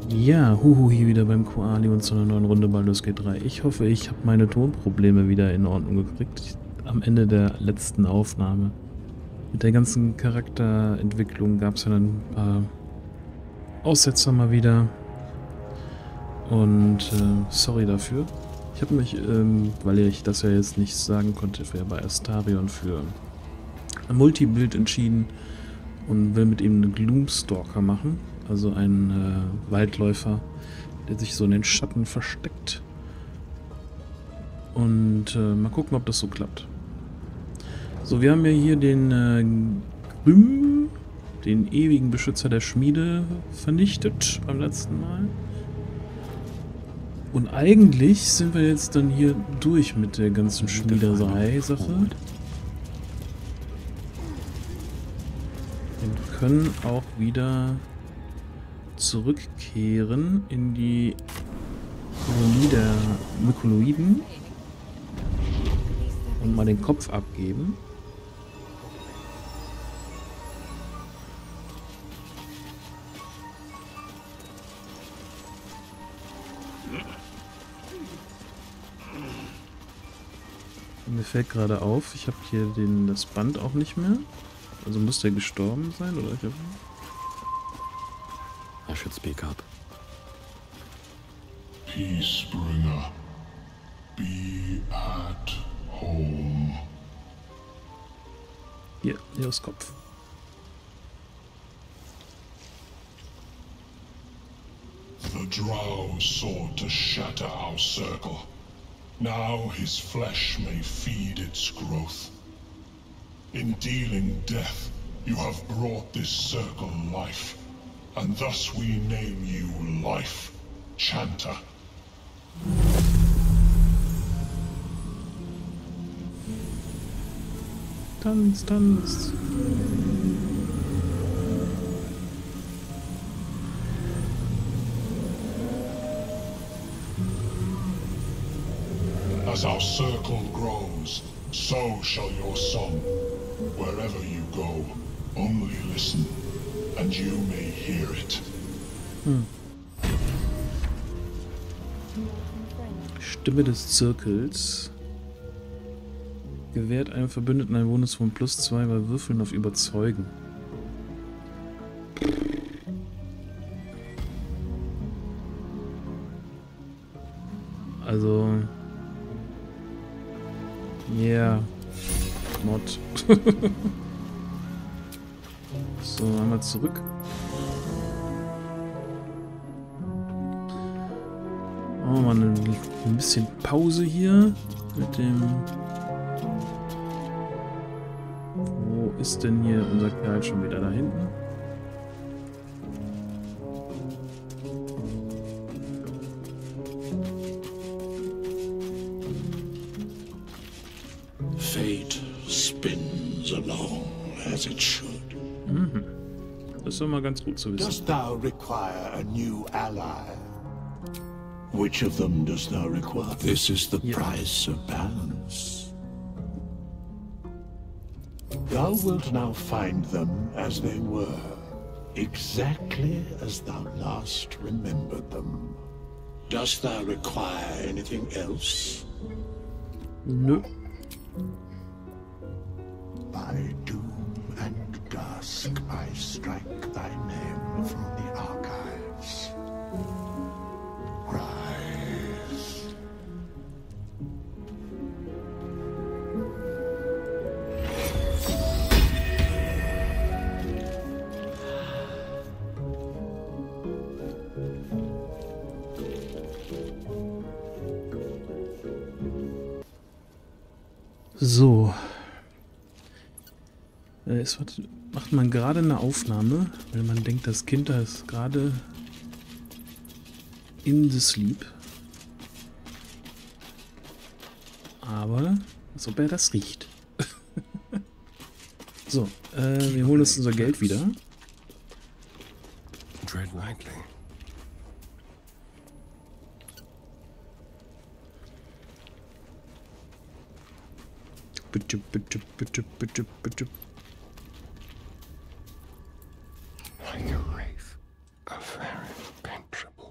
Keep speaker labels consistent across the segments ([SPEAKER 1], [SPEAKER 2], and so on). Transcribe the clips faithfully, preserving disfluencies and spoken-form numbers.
[SPEAKER 1] Ja, Huhu hier wieder beim Koali und zu einer neuen Runde Baldur's Gate drei. Ich hoffe, ich habe meine Tonprobleme wieder in Ordnung gekriegt. Am Ende der letzten Aufnahme. Mit der ganzen Charakterentwicklung gab es ja dann ein paar Aussetzer mal wieder. Und äh, sorry dafür. Ich habe mich, ähm, weil ich das ja jetzt nicht sagen konnte, für bei Astarion für ein Multibild entschieden und will mit ihm einen Gloomstalker machen. Also ein äh, Waldläufer, der sich so in den Schatten versteckt. Und äh, mal gucken, ob das so klappt. So, wir haben ja hier den äh, Grüm, den ewigen Beschützer der Schmiede, vernichtet beim letzten Mal. Und eigentlich sind wir jetzt dann hier durch mit der ganzen Schmiederei-Sache. Wir können auch wieder zurückkehren in die Kolonie der Mykoloiden und mal den Kopf abgeben. Mir fällt gerade auf, ich habe hier den, das Band auch nicht mehr. Also muss der gestorben sein, oder? Ich hab...
[SPEAKER 2] I should speak up.
[SPEAKER 3] Peacebringer, be at home.
[SPEAKER 1] Hier, hier ist Kopf.
[SPEAKER 3] The Drow sought to shatter our circle. Now his flesh may feed its growth. In dealing death, you have brought this circle life, and thus we name you Life Chanter.
[SPEAKER 1] Tanz, tanz.
[SPEAKER 3] As our circle grows, so shall your song. Wherever you go, only listen, and you may hear it.
[SPEAKER 1] Hm. Stimme des Zirkels. Gewährt einem Verbündeten ein Bonus von plus zwei bei Würfeln auf Überzeugen. Also... Yeah. Mod. So, einmal zurück. Machen wir mal eine, ein bisschen Pause hier mit dem... Wo ist denn hier unser Kerl schon wieder da hinten?
[SPEAKER 3] Fate spins along as it should.
[SPEAKER 1] Mhm. Das ist doch mal ganz gut zu wissen.
[SPEAKER 4] Dost thou require a new ally? Which of them dost thou require? This is the
[SPEAKER 1] Yeah.
[SPEAKER 4] price of balance. Thou wilt now find them as they were, exactly as thou last remembered them. Dost thou require anything else?
[SPEAKER 1] Nö.
[SPEAKER 4] By doom and dusk I strike thy name from the archives. Rise.
[SPEAKER 1] So. Äh, Es wird, macht man gerade eine Aufnahme, weil man denkt, das Kind da ist gerade in the sleep. Aber, als ob er das riecht. So, äh, wir holen uns unser Geld wieder.
[SPEAKER 2] Tread lightly.
[SPEAKER 1] Bitte, bitte, bitte, bitte, bitte.
[SPEAKER 2] Like a wraith, a very impenetrable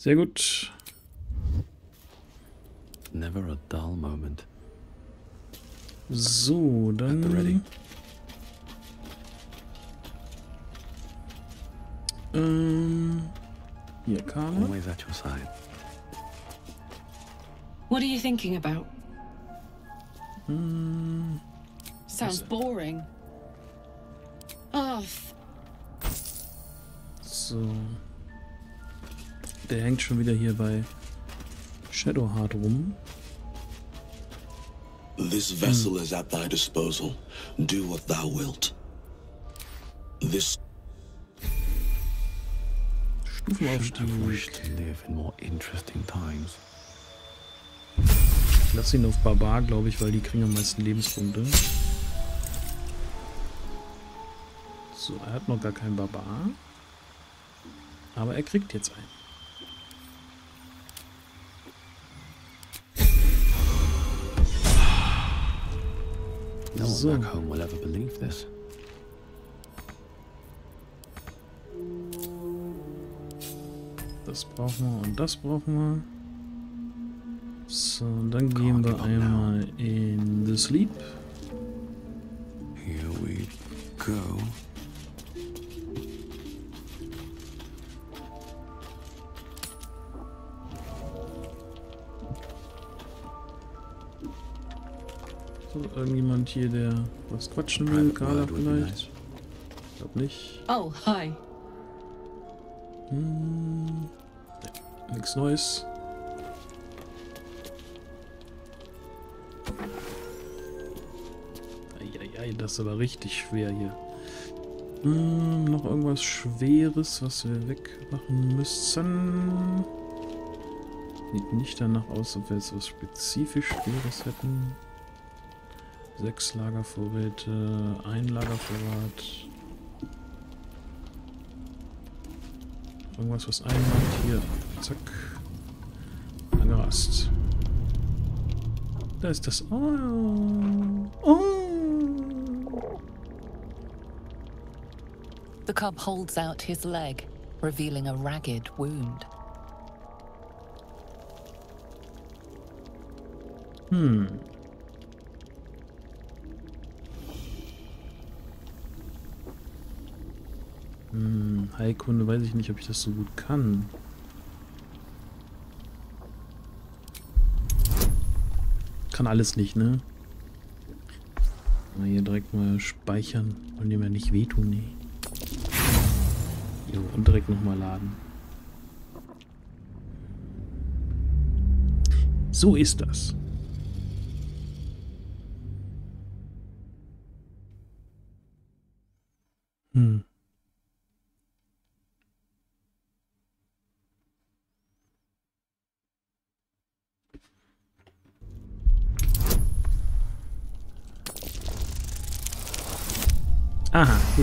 [SPEAKER 1] Sehr gut.
[SPEAKER 2] Never a dull moment.
[SPEAKER 1] So,
[SPEAKER 2] At the ready.
[SPEAKER 1] dann... Ähm... Hier, Carla.
[SPEAKER 2] Always at your side.
[SPEAKER 5] What are you thinking about?
[SPEAKER 1] Hm,
[SPEAKER 5] Sounds boring. Oh, f-
[SPEAKER 1] so. Der hängt schon wieder hier bei Shadowheart rum.
[SPEAKER 6] This vessel is at thy disposal. Do what thou wilt. This
[SPEAKER 2] Shouldn't have wished
[SPEAKER 1] Stufenaufstieg.
[SPEAKER 2] to live in more interesting times.
[SPEAKER 1] Ich lasse ihn auf Barbar, glaube ich, weil die kriegen am meisten Lebenspunkte. So, er hat noch gar keinen Barbar. Aber er kriegt jetzt einen.
[SPEAKER 2] No one
[SPEAKER 1] So.
[SPEAKER 2] back home will ever believe this.
[SPEAKER 1] Das brauchen wir und das brauchen wir. So, und dann gehen wir einmal in The Sleep.
[SPEAKER 2] Here we go.
[SPEAKER 1] So, irgendjemand hier, der was quatschen will.
[SPEAKER 2] Private
[SPEAKER 1] Carla
[SPEAKER 2] word would be
[SPEAKER 1] vielleicht.
[SPEAKER 2] nice.
[SPEAKER 1] Ich glaube nicht.
[SPEAKER 5] oh, hi.
[SPEAKER 1] Hm, nee, nichts Neues. Eieiei, das ist aber richtig schwer hier. Hm, noch irgendwas Schweres, was wir wegmachen müssen. Sieht nicht danach aus, ob wir jetzt was spezifisch Schweres hätten. Sechs Lagervorräte, ein Lagervorrat. Irgendwas, was einmacht. Hier. Zack. Lange Rast. Da ist das. Oh. Oh.
[SPEAKER 7] The cub holds out his leg, revealing a ragged wound.
[SPEAKER 1] Hm. Hm, Heilkunde weiß ich nicht, ob ich das so gut kann. Kann alles nicht, ne? Mal hier direkt mal speichern. Wollen die mir nicht wehtun, ne? Jo, und direkt nochmal laden. So ist das. Hm. Aha, gut.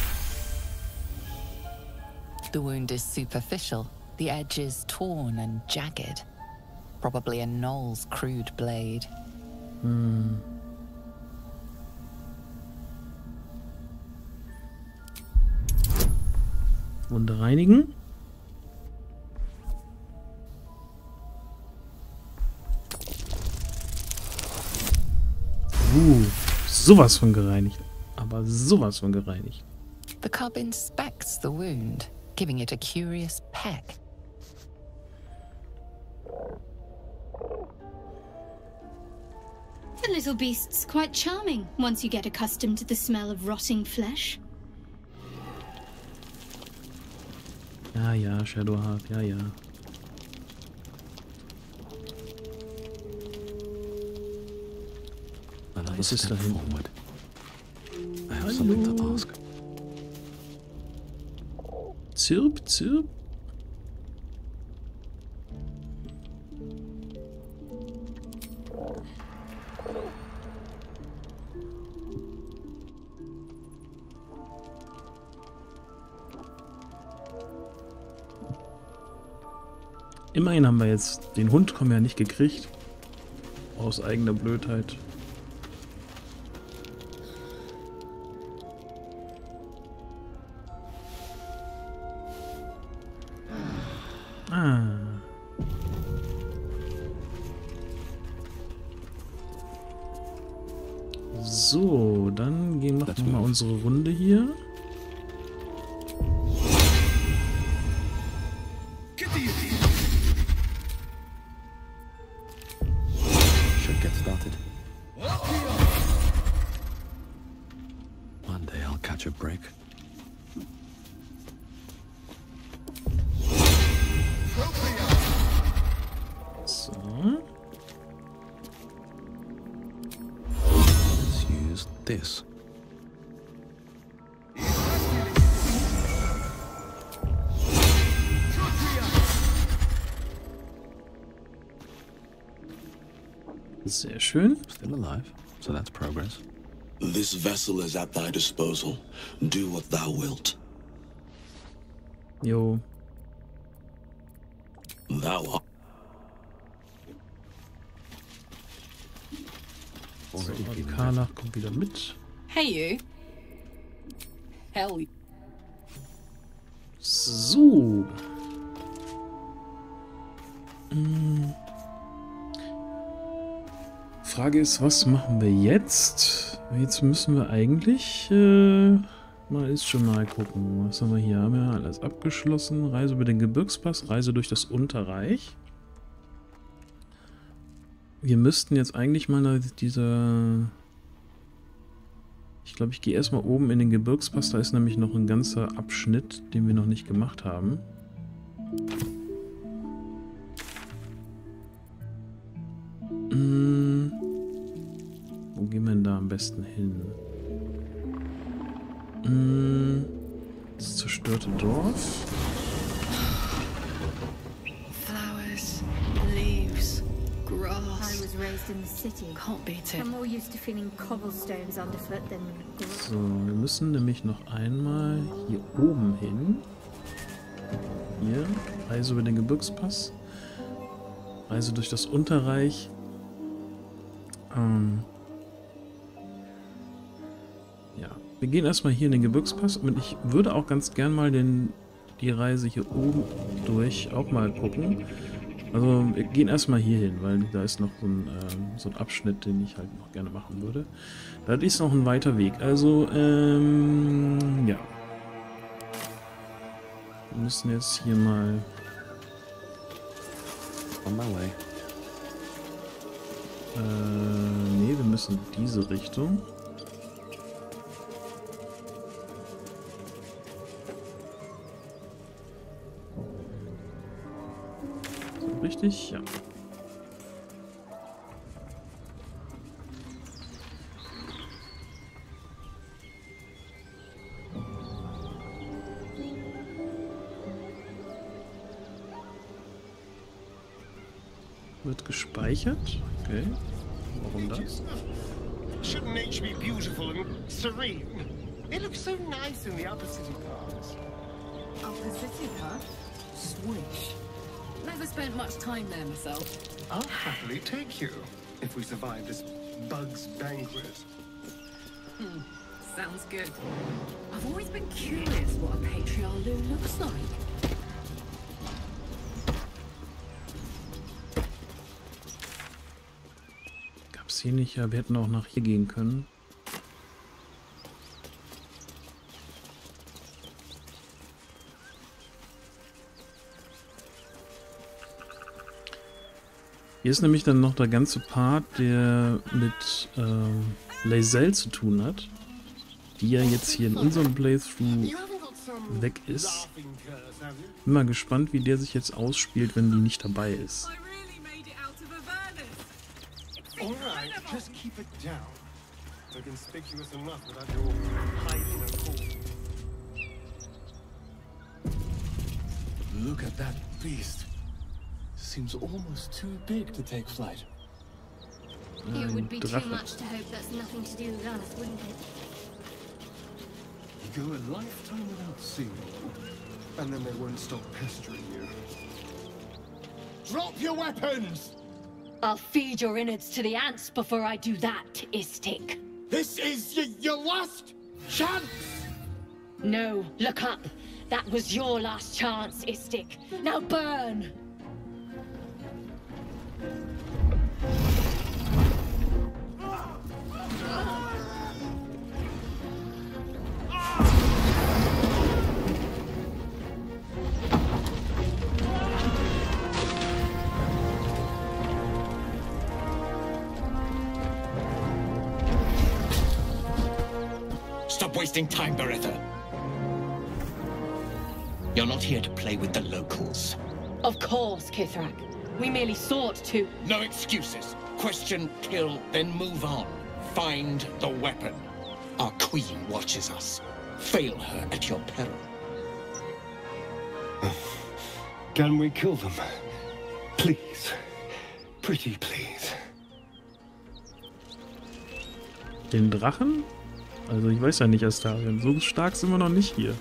[SPEAKER 7] The wound is superficial, the edge is torn and jagged. Probably a Knoll's crude blade.
[SPEAKER 1] Hm. Wunde reinigen. Uh, sowas von gereinigt. Aber sowas von gereinigt.
[SPEAKER 7] The cub inspects the wound, giving it a curious peck.
[SPEAKER 8] The little beast's quite charming once you get accustomed to the smell of rotting flesh.
[SPEAKER 1] Ja, ja, Shadowheart, ja, ja.
[SPEAKER 2] Another
[SPEAKER 1] Was ist
[SPEAKER 2] step
[SPEAKER 1] da hinten?
[SPEAKER 2] forward. I have something to
[SPEAKER 1] Hallo?
[SPEAKER 2] ask.
[SPEAKER 1] Zirp, zirp. Immerhin haben wir jetzt den Hund kommen ja nicht gekriegt. Aus eigener Blödheit. Ah. So, dann gehen wir mal unsere Runde hier.
[SPEAKER 2] Should get started. One day I'll catch a break.
[SPEAKER 1] So.
[SPEAKER 2] Let's use this.
[SPEAKER 1] Sehr schön.
[SPEAKER 2] Still alive, so that's progress.
[SPEAKER 6] This vessel is at thy disposal. Do what thou wilt.
[SPEAKER 1] Jo.
[SPEAKER 6] Thou art.
[SPEAKER 1] So, Carla kommt wieder mit.
[SPEAKER 5] Hey, you. Hell.
[SPEAKER 1] So. Hm. Frage ist, was machen wir jetzt? Jetzt müssen wir eigentlich äh, mal ist schon mal gucken. Was haben wir hier? Haben wir alles abgeschlossen? Reise über den Gebirgspass, Reise durch das Unterreich. Wir müssten jetzt eigentlich mal dieser... Ich glaube, ich gehe erstmal oben in den Gebirgspass. Da ist nämlich noch ein ganzer Abschnitt, den wir noch nicht gemacht haben. Hm. Wo gehen wir denn da am besten hin? Hm. Das zerstörte Dorf.
[SPEAKER 5] Flowers, leaves, grass.
[SPEAKER 8] I was raised in the city.
[SPEAKER 5] Can't beat it.
[SPEAKER 8] I'm more used to feeling cobblestones underfoot than grass.
[SPEAKER 1] So, wir müssen nämlich noch einmal hier oben hin. Hier, Reise über den Gebirgspass. Reise durch das Unterreich. Ähm ja, wir gehen erstmal hier in den Gebirgspass und ich würde auch ganz gern mal den, die Reise hier oben durch auch mal gucken. Also wir gehen erstmal hier hin, weil da ist noch so ein, ähm, so ein Abschnitt, den ich halt noch gerne machen würde. Das ist noch ein weiter Weg. Also, ähm, ja. Wir müssen jetzt hier mal...
[SPEAKER 2] On my way.
[SPEAKER 1] Äh, nee, wir müssen in diese Richtung. So, richtig? Ja. Wird gespeichert. Okay. Warum das?
[SPEAKER 9] Shouldn't nature be beautiful and serene? It looks so nice in the upper city parts.
[SPEAKER 5] Upper City, huh? Swish. Never spent much time there myself.
[SPEAKER 9] I'll happily take you if we survive this bug's banquet.
[SPEAKER 5] Hmm. Sounds good. I've always been curious what a Patriarch looks like.
[SPEAKER 1] Gab's hier nicht? Ja, wir hätten auch nach hier gehen können. Hier ist nämlich dann noch der ganze Part, der mit äh, Lae'zel zu tun hat, die ja jetzt hier in unserem Playthrough weg ist. Bin mal gespannt, wie der sich jetzt ausspielt, wenn die nicht dabei ist.
[SPEAKER 9] Alright, just keep it down. They're conspicuous enough without your hiding a cool.
[SPEAKER 6] Look at that beast. Seems almost too big to take flight.
[SPEAKER 8] It would be too
[SPEAKER 1] Drache.
[SPEAKER 8] much to hope that's nothing to do with us, wouldn't it?
[SPEAKER 9] You go a lifetime without seeing them, and then they won't stop pestering you.
[SPEAKER 10] Drop your weapons!
[SPEAKER 11] I'll feed your innards to the ants before I do that, Istik.
[SPEAKER 10] This is y your last chance!
[SPEAKER 11] No, look up. That was your last chance, Istik. Now burn!
[SPEAKER 10] Stop wasting time, Beretta. You're not here to play with the locals.
[SPEAKER 11] Of course, Kithrak. We merely sought to...
[SPEAKER 10] No excuses. Question, kill, then move on. Find the weapon. Our queen watches us. Fail her at your peril.
[SPEAKER 9] Can we kill them? Please. Pretty please.
[SPEAKER 1] Den Drachen? Also ich weiß ja nicht, Astarion. So stark sind wir noch nicht hier.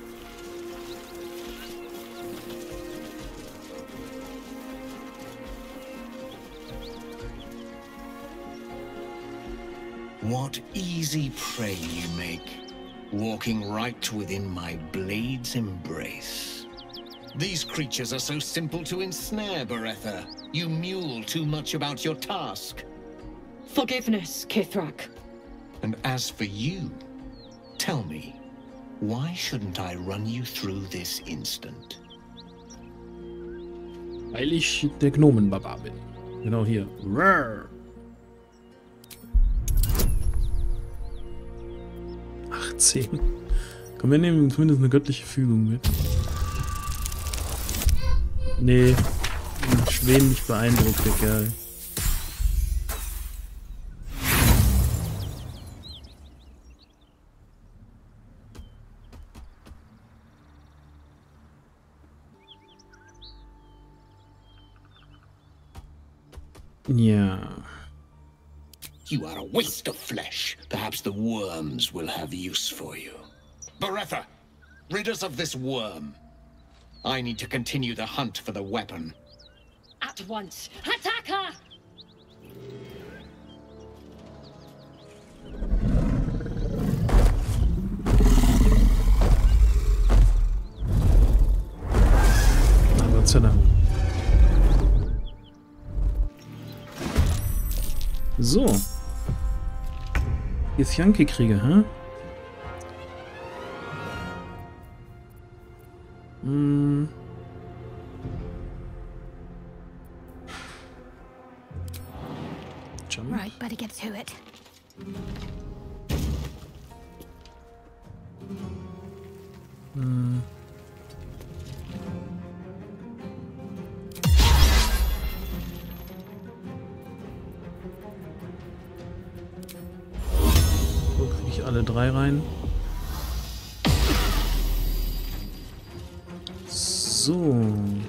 [SPEAKER 10] What easy prey you make, walking right within my blade's embrace. These creatures are so simple to ensnare, Beretta. You mule too much about your task.
[SPEAKER 11] Forgiveness, Kithrak.
[SPEAKER 10] And as for you, tell me, why shouldn't I run you through this instant?
[SPEAKER 1] Weil ich der Gnomenbaba bin. Genau hier. Rrr. achtzehn. Komm, wir nehmen zumindest eine göttliche Fügung mit. Nee. Wenig beeindruckt, der Kerl. Ja.
[SPEAKER 10] You are a waste of flesh. Perhaps the worms will have use for you. Beretta, rid us of this worm. I need to continue the hunt for the weapon.
[SPEAKER 11] At once. Attack her!
[SPEAKER 1] Na, Gott sei Dank. So. Githyanki-Kriege, hä? Hm. Jump.
[SPEAKER 12] Right, better get to it.
[SPEAKER 1] Hm. So kriege ich alle drei rein. So.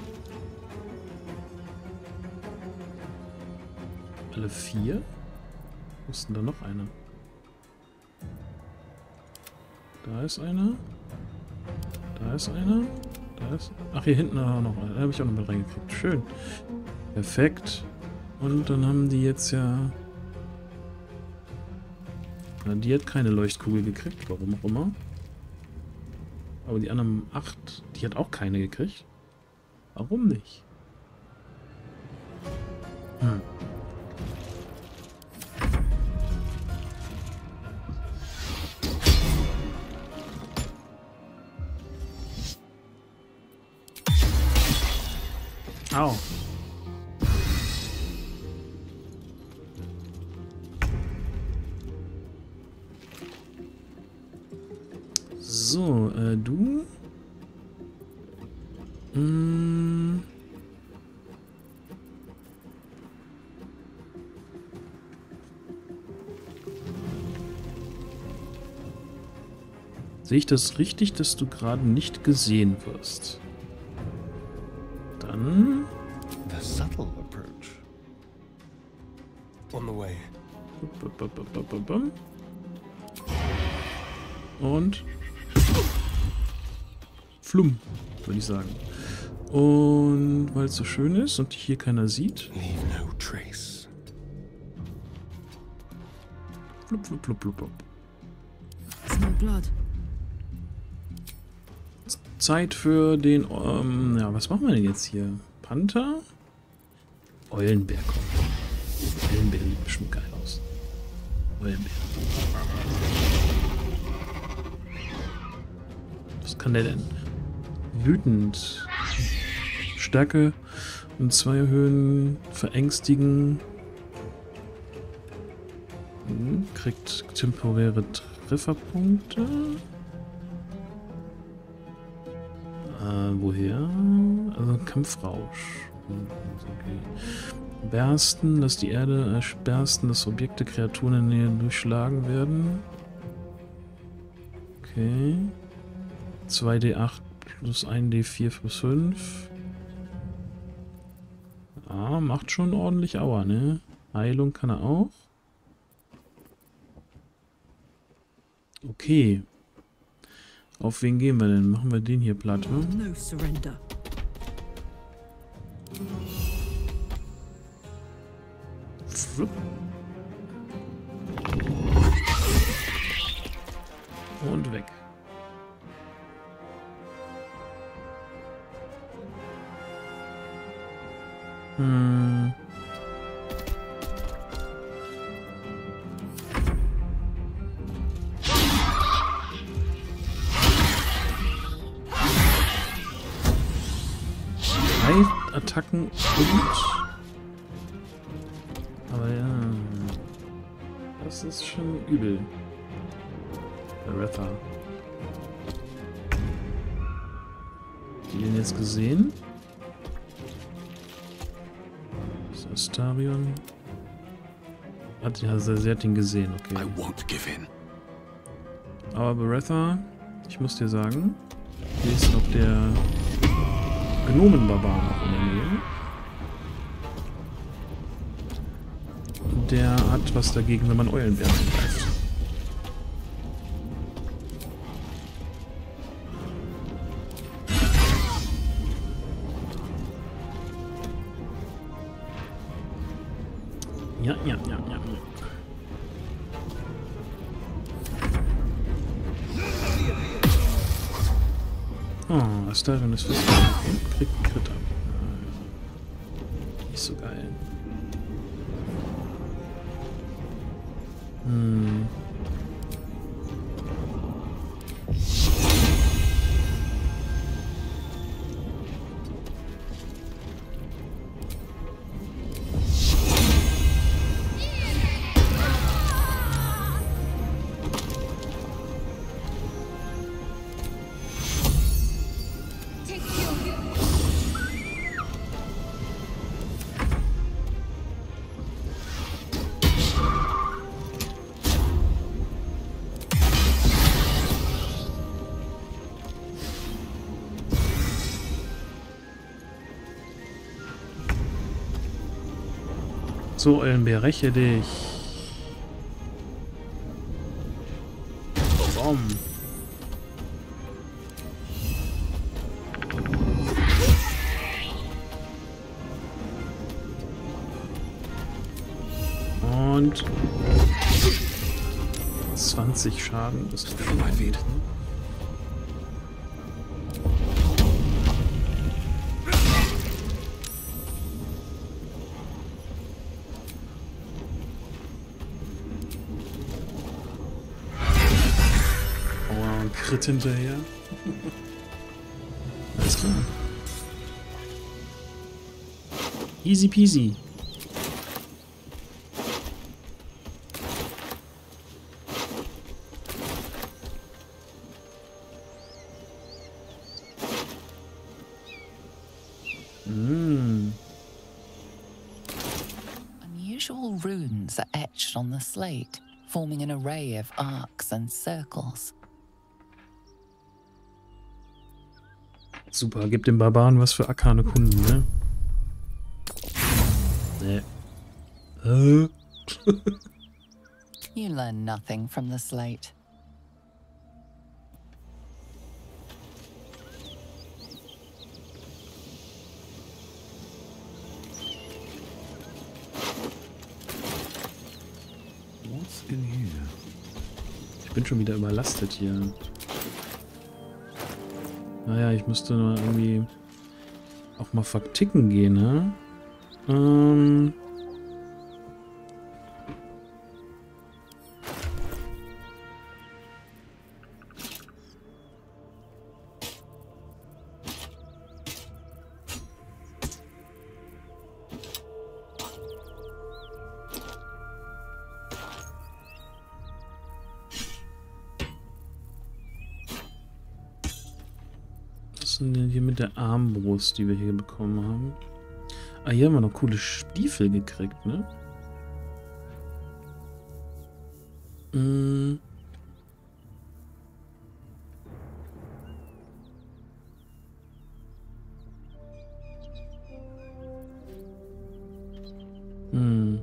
[SPEAKER 1] Alle vier? Wo ist denn da noch einer? Da ist einer. Da ist einer. Da ist... Ach, hier hinten auch noch einer. Da habe ich auch noch mit reingekriegt. Schön. Perfekt. Und dann haben die jetzt ja... Na, die hat keine Leuchtkugel gekriegt, warum auch immer. Aber die anderen acht, die hat auch keine gekriegt. Warum nicht? Hm. Au. So, äh, du? Hm. Sehe ich das richtig, dass du gerade nicht gesehen wirst? Dann...
[SPEAKER 9] The subtle approach. On the way.
[SPEAKER 1] Und... Flumm, würde ich sagen. Und weil es so schön ist und hier keiner sieht...
[SPEAKER 9] Leave no trace.
[SPEAKER 1] Flupp, flupp, flupp, flupp, flupp.
[SPEAKER 5] Smell blood.
[SPEAKER 1] Zeit für den... Ähm, ja, was machen wir denn jetzt hier? Panther? Eulenbär kommt. Eulenbär sieht bestimmt geil aus. Eulenbär. Was kann der denn? Wütend. Stärke um zwei erhöhen. Verängstigen. Hm, kriegt temporäre Trefferpunkte. Äh, woher? Also Kampfrausch. Okay. Bersten, dass die Erde äh, bersten, dass Objekte, Kreaturen in der Nähe durchschlagen werden. Okay. zwei D acht plus ein D vier plus fünf. Ah, macht schon ordentlich Aua, ne? Heilung kann er auch. Okay. Auf wen gehen wir denn? Machen wir den hier platt, ne?
[SPEAKER 12] No surrender.
[SPEAKER 1] Flup. Und weg. Hm. Drei Attacken und... Aber ja... Das ist schon übel. Beretha. Habt ihr den jetzt gesehen? Das ist Astarion. Hat, ja, sie hat ihn gesehen, okay.
[SPEAKER 2] I won't give in.
[SPEAKER 1] Aber Beretha, ich muss dir sagen, hier ist noch der Gnomenbarbar noch in der Nähe. Und der hat was dagegen, wenn man Eulenbären angreift. Ja, ja, ja, ja. Oh, Astarion ist fest. Und kriegt einen Crit ab. Nicht so geil. Hm. So, Eulenbär, räche dich. Bom. Und zwanzig Schaden. Das ist schon mein Weg. Crit hinterher. Alles klar. Easy peasy. Mm.
[SPEAKER 7] Unusual runes are etched on the slate, forming an array of arcs and circles.
[SPEAKER 1] Super, gibt dem Barbaren was für arkane Kunden, ne? Ne. Äh.
[SPEAKER 7] You learn nothing from the slate.
[SPEAKER 2] What's in here?
[SPEAKER 1] Ich bin schon wieder überlastet hier. Naja, ich müsste nur irgendwie auch mal verticken gehen, ne? Ähm... Was ist denn hier mit der Armbrust, die wir hier bekommen haben? Ah, hier haben wir noch coole Stiefel gekriegt, ne? Hm. Hm.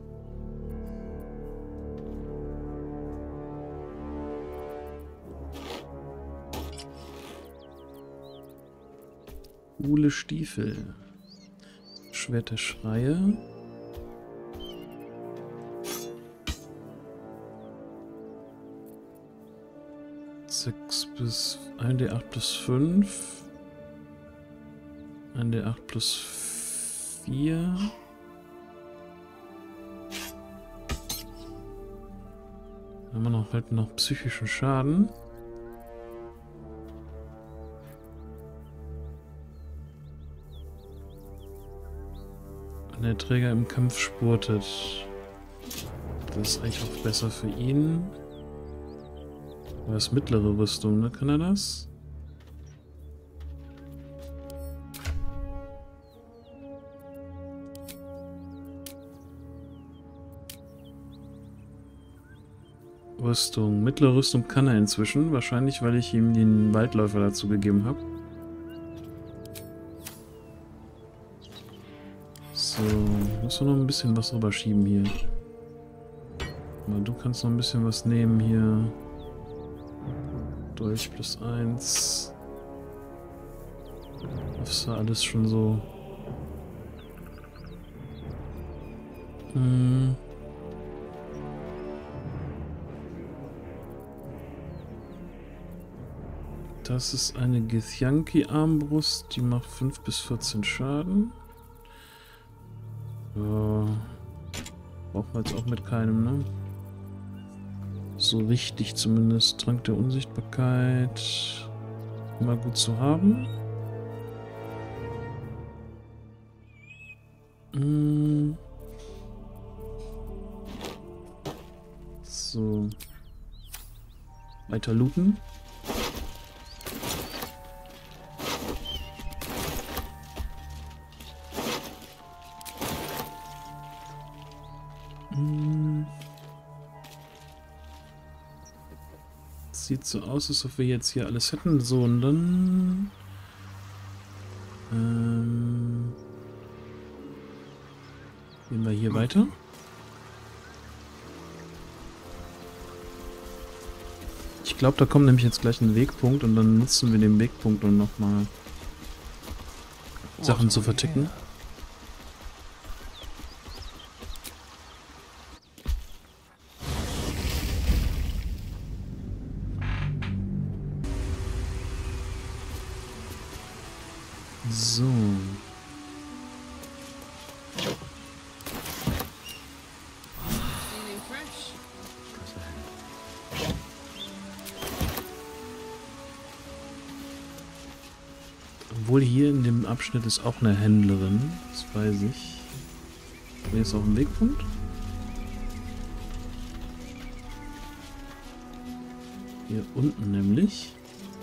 [SPEAKER 1] Coole Stiefel. Schwert der Schreie. sechs bis ein D acht plus fünf. ein D acht plus vier. Dann haben wir noch halt noch psychischen Schaden. Wenn der Träger im Kampf spurtet. Das ist eigentlich auch besser für ihn. Aber das ist mittlere Rüstung, ne? Kann er das? Rüstung. Mittlere Rüstung kann er inzwischen. Wahrscheinlich, weil ich ihm den Waldläufer dazu gegeben habe. So, musst du noch ein bisschen was rüberschieben hier. Aber du kannst noch ein bisschen was nehmen hier. Dolch plus eins. Das ist ja alles schon so. Hm. Das ist eine Githyanki-Armbrust, die macht fünf bis vierzehn Schaden. Ja. Brauchen wir jetzt auch mit keinem, ne? So richtig zumindest. Trank der Unsichtbarkeit. Immer gut zu haben. Hm. So. Weiter looten. Sieht so aus, als ob wir jetzt hier alles hätten. So, und dann... Ähm, gehen wir hier weiter. Ich glaube, da kommt nämlich jetzt gleich ein Wegpunkt und dann nutzen wir den Wegpunkt, um nochmal Sachen zu verticken. So. Obwohl hier in dem Abschnitt ist auch eine Händlerin, das weiß ich. Hier ist auch ein Wegpunkt. Hier unten nämlich.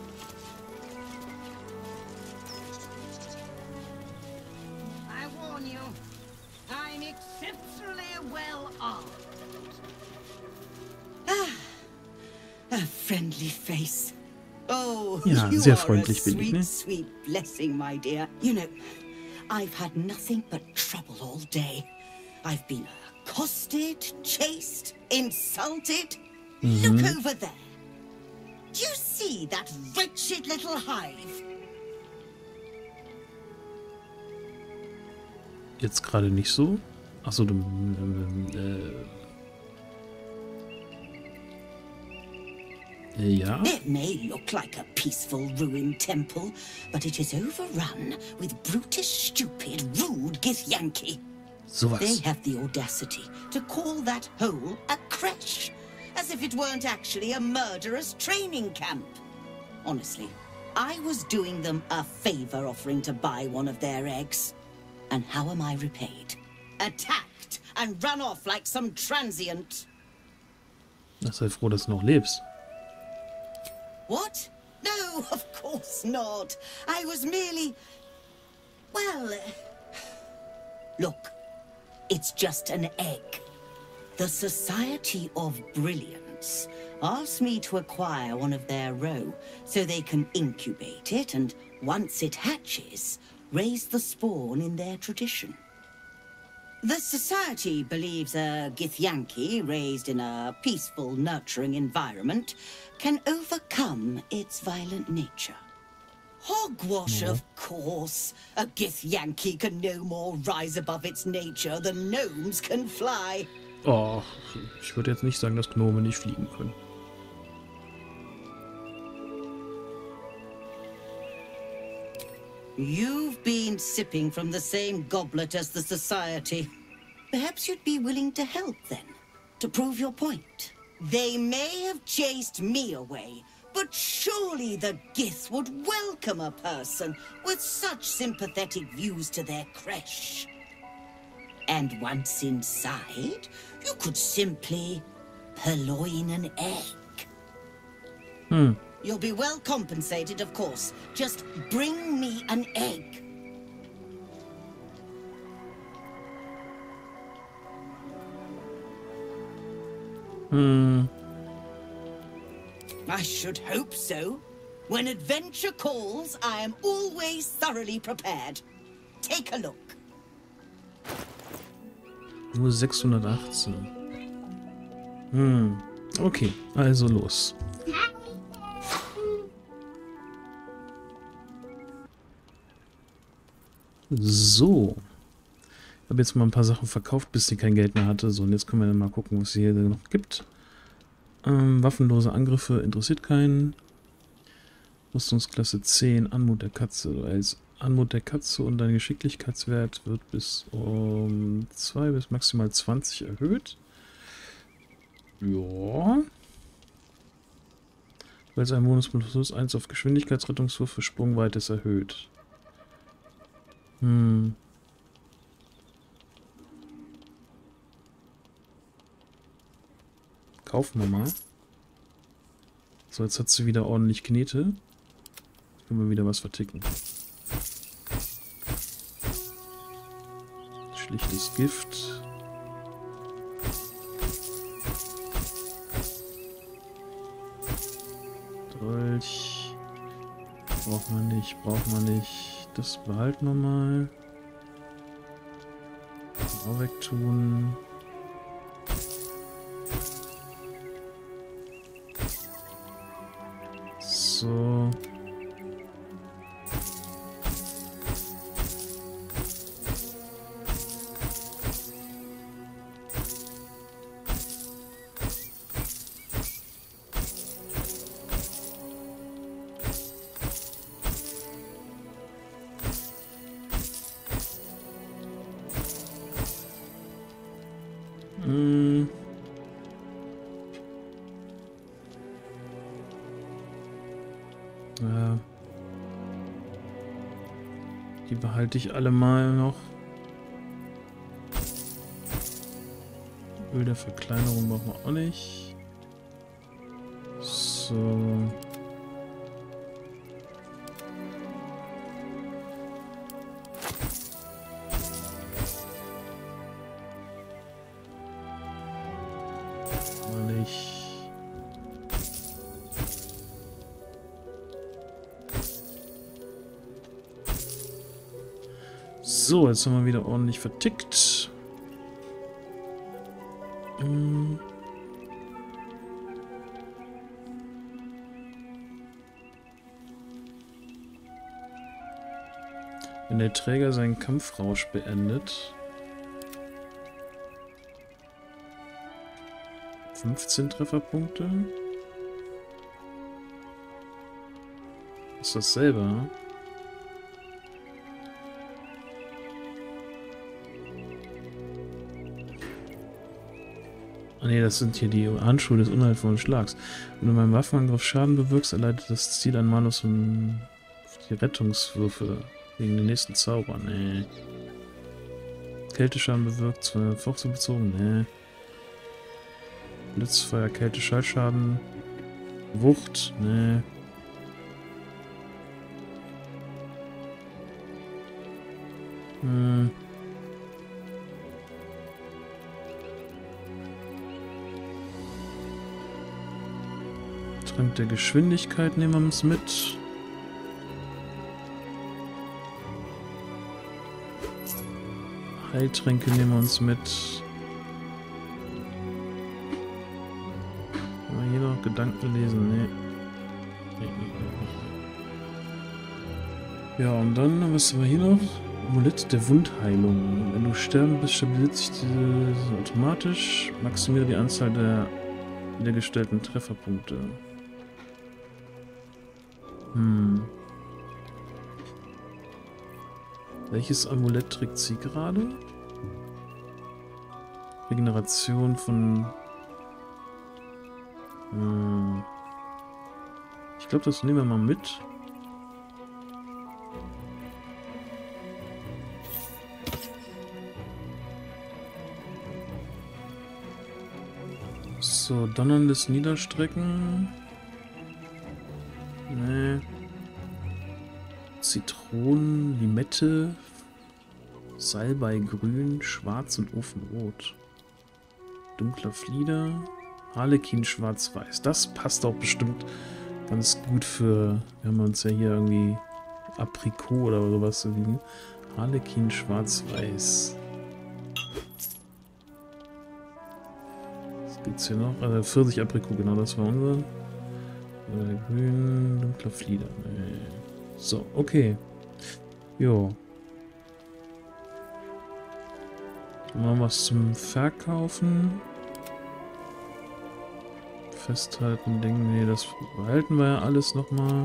[SPEAKER 12] Face. Oh,
[SPEAKER 1] ja, sehr freundlich bin ich, ne?
[SPEAKER 12] Sweet blessing, my dear. You know, I've had nothing but trouble all day. I've been accosted, chased, insulted.
[SPEAKER 1] Mhm.
[SPEAKER 12] Look over there. Do you see that wretched little hive?
[SPEAKER 1] Jetzt gerade nicht so. Achso, du... Äh, Ja.
[SPEAKER 12] It may look like a peaceful ruined temple, but it is overrun with brutish, stupid, rude Githyanki.
[SPEAKER 1] Sowas.
[SPEAKER 12] They have the audacity to call that hole a creche, as if it weren't actually a murderous training camp. Honestly, I was doing them a favor offering to buy one of their eggs. And how am I repaid? Attacked and run off like some transient.
[SPEAKER 1] Na, sei froh, dass du noch lebst.
[SPEAKER 12] What? No, of course not. I was merely... Well... Look, it's just an egg. The Society of Brilliance asked me to acquire one of their roe so they can incubate it and, once it hatches, raise the spawn in their tradition. The Society believes a Githyanki raised in a peaceful, nurturing environment can overcome its violent nature. Hogwash, of course. A Githyanki can no more rise above its nature than gnomes can fly.
[SPEAKER 1] Oh, ich würde jetzt nicht sagen, dass Gnome nicht fliegen können.
[SPEAKER 12] You've been sipping from the same goblet as the Society. Perhaps you'd be willing to help then, to prove your point. They may have chased me away, but surely the Gith would welcome a person with such sympathetic views to their creche. And once inside, you could simply purloin an egg.
[SPEAKER 1] Hmm.
[SPEAKER 12] You'll be well compensated, of course. Just bring me an egg.
[SPEAKER 1] Hmm.
[SPEAKER 12] I should hope so. When adventure calls, I am always thoroughly prepared. Take a look.
[SPEAKER 1] Nur sechshundertachtzehn. Hm. Okay, also los. So. Ich habe jetzt mal ein paar Sachen verkauft, bis sie kein Geld mehr hatte. So, und jetzt können wir dann mal gucken, was es hier noch gibt. Ähm, waffenlose Angriffe interessiert keinen. Rüstungsklasse zehn, Anmut der Katze. Du als Anmut der Katze und dein Geschicklichkeitswert wird bis um zwei bis maximal zwanzig erhöht. Ja. Weil es ein Bonus plus eins auf Geschwindigkeitsrettungswurf für Sprungweite ist erhöht. Hm. Kaufen wir mal. So, jetzt hat sie wieder ordentlich Knete. Jetzt können wir wieder was verticken. Schlichtes Gift. Dolch. Braucht man nicht, braucht man nicht. Das behalten wir mal. Auch wegtun. So. Hm. Ja. Die behalte ich alle mal noch. Öl der Verkleinerung brauchen wir auch nicht. So. Nicht. So, jetzt haben wir wieder ordentlich vertickt. Hm. Wenn der Träger seinen Kampfrausch beendet. fünfzehn Trefferpunkte. Ist dasselbe? Ah ne, das sind hier die Handschuhe des unheilvollen Schlags. Wenn du beim Waffenangriff Schaden bewirkst, erleidet das Ziel einen Malus und die Rettungswürfe gegen den nächsten Zauber. Nee. Kälteschaden bewirkt, zwar bezogen, nee. Blitzfeuer, Kälte, Schallschaden. Wucht, ne. Hm. Trank der Geschwindigkeit nehmen wir uns mit. Heiltränke nehmen wir uns mit. Haben wir hier noch Gedanken lesen? Nee. Nee, nee, nee. Ja, und dann, was haben wir hier noch? Amulett der Wundheilung. Wenn du sterben bist, stabilisiert sich diese automatisch. Maximiere die Anzahl der wiedergestellten Trefferpunkte. Hm. Welches Amulett trägt sie gerade? Regeneration von... Hm. Ich glaube, das nehmen wir mal mit. So, donnerndes Niederstrecken. Nee. Zitronen, Limette, Salbei grün, schwarz und Ofenrot. Dunkler Flieder, Harlekin schwarz-weiß. Das passt auch bestimmt ganz gut für, wir haben uns ja hier irgendwie Aprikot oder sowas. Harlekin schwarz-weiß. Was gibt's hier noch? Also Pfirsich-Aprikot, genau, das war unser. Äh, grün, dunkler Flieder. Nee. So, okay. Jo. Mal was zum Verkaufen. Festhalten, Ding. Nee, das behalten wir ja alles nochmal.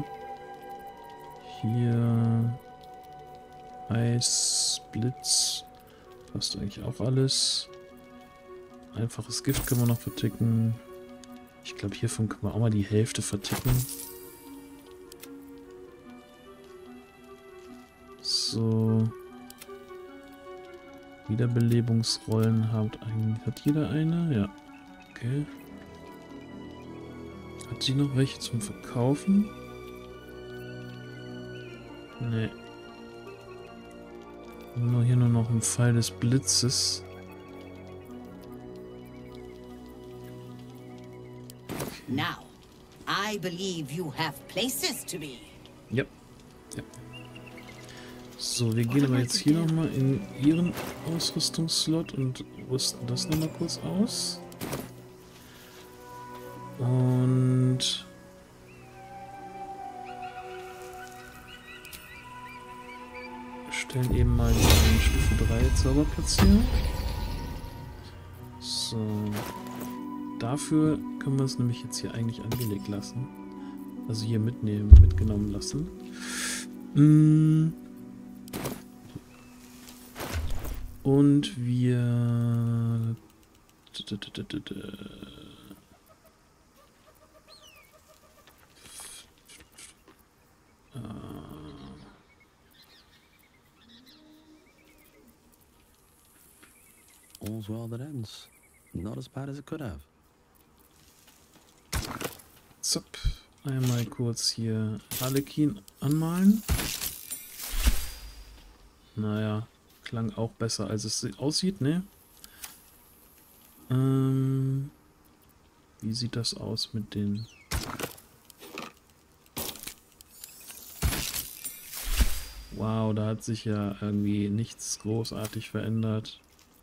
[SPEAKER 1] Hier. Eis, Blitz. Passt eigentlich auch alles. Einfaches Gift können wir noch verticken. Ich glaube, hiervon können wir auch mal die Hälfte verticken. So. Wiederbelebungsrollen hat, ein, hat jeder eine? Ja. Okay. Hat sie noch welche zum Verkaufen? Nee. Nur hier nur noch ein Pfeil des Blitzes.
[SPEAKER 12] Now, I believe you have places to be.
[SPEAKER 1] Ja. Ja. So, wir gehen aber jetzt hier nochmal in ihren Ausrüstungsslot und rüsten das nochmal kurz aus. Und stellen eben mal den Stufe drei Zauberplatz hier. So. Dafür können wir es nämlich jetzt hier eigentlich angelegt lassen. Also hier mitnehmen, mitgenommen lassen. Mm. Und wir...
[SPEAKER 6] All's well that ends. Not as bad as it could have.
[SPEAKER 1] Zap. Einmal kurz hier Harlekin anmalen. Naja, klang auch besser, als es aussieht, ne? Ähm, wie sieht das aus mit den... Wow, da hat sich ja irgendwie nichts großartig verändert.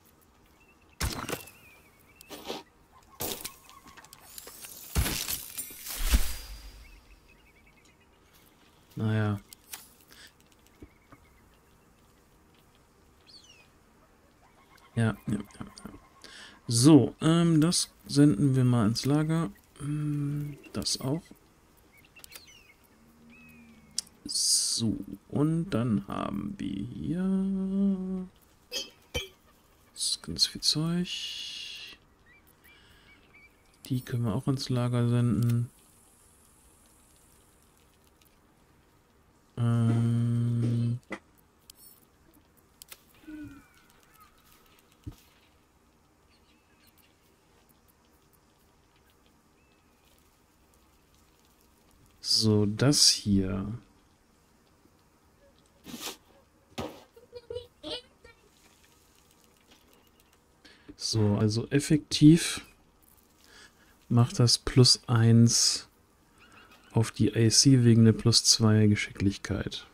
[SPEAKER 1] Naja. Ja, ja, ja. So, ähm, das senden wir mal ins Lager. Das auch. So, und dann haben wir hier das ist ganz viel Zeug. Die können wir auch ins Lager senden. Ähm so, das hier. So, also effektiv macht das plus eins auf die A C wegen der plus zwei Geschicklichkeit.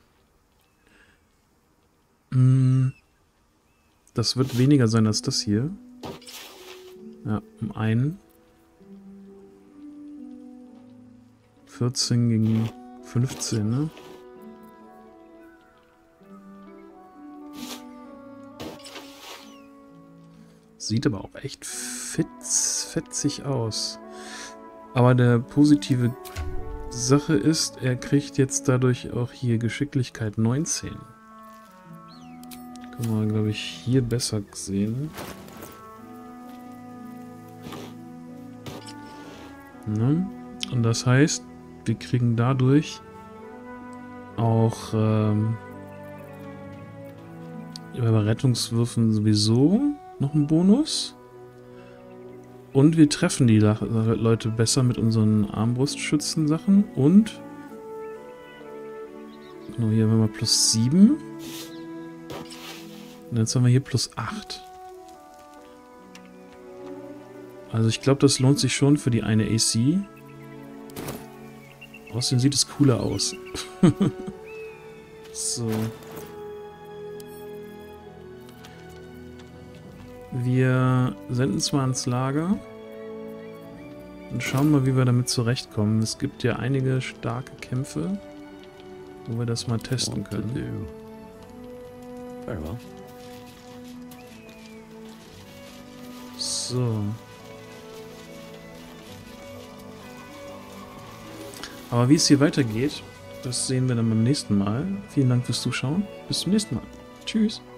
[SPEAKER 1] Das wird weniger sein als das hier. Ja, um einen. vierzehn gegen fünfzehn, ne? Sieht aber auch echt fetz, fetzig aus. Aber der positive Sache ist, er kriegt jetzt dadurch auch hier Geschicklichkeit neunzehn. Kann man, glaube ich, hier besser sehen. Ne? Und das heißt, wir kriegen dadurch auch ähm, bei Rettungswürfen sowieso noch einen Bonus. Und wir treffen die Leute besser mit unseren Armbrustschützen-Sachen. Und genau, hier haben wir plus sieben. Und jetzt haben wir hier plus acht. Also ich glaube, das lohnt sich schon für die eine A C. Außerdem sieht es cooler aus. So. Wir senden zwar ans Lager und schauen mal, wie wir damit zurechtkommen. Es gibt ja einige starke Kämpfe, wo wir das mal testen können.
[SPEAKER 13] Very well.
[SPEAKER 1] So. Aber wie es hier weitergeht, das sehen wir dann beim nächsten Mal. Vielen Dank fürs Zuschauen. Bis zum nächsten Mal. Tschüss.